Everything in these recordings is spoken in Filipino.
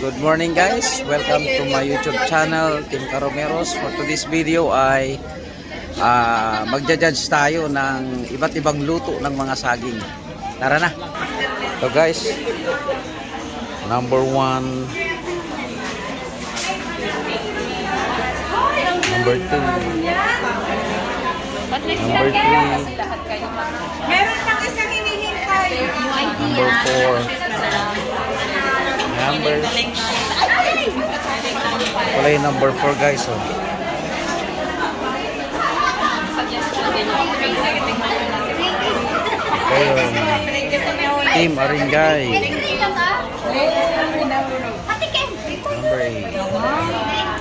Good morning guys, welcome to my YouTube channel, Team Caromeros. For today's video ay magja-judge tayo ng iba't ibang luto ng mga saging. Tara na. So guys, number 1, number 2, number 3, meron pang isang hinihintay. number 4, number wala yung number 4 guys. Oh. Okay, Team Aringay number 8.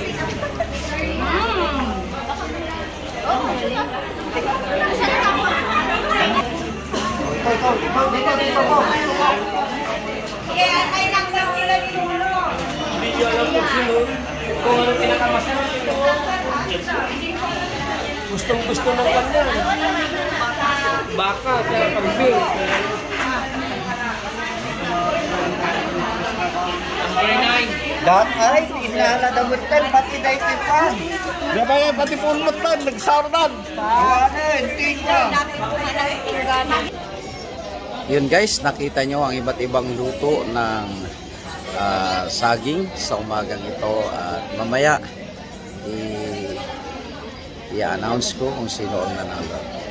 Hindi nyo alam kung sino, kung anong pinakamasarap. Gustong-gusto ng kanya. Baka, sa pag-bill. Number 9. Dahil ay, inaladamutkan, pati na itipan. Diba yan, pati punot na, nagsardan. Hindi ka. Yun guys, nakita nyo ang iba't ibang luto ng saging sa umagang ito. At mamaya i-announce ko kung sino ang nanalo.